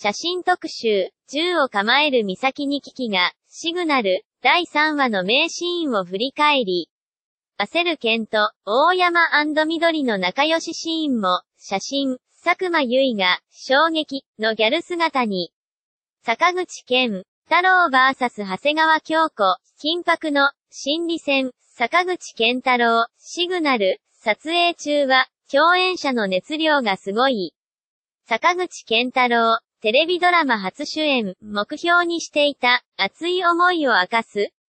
写真特集、銃を構える岬に危機が、シグナル、第3話の名シーンを振り返り、焦るケント、大山&緑の仲良しシーンも、写真、佐久間由衣が、衝撃のギャル姿に、坂口健、太郎 VS 長谷川京子、緊迫の、心理戦、坂口健太郎、シグナル、撮影中は、共演者の熱量がすごい。坂口健太郎、テレビドラマ初主演、目標にしていた、熱い思いを明かす。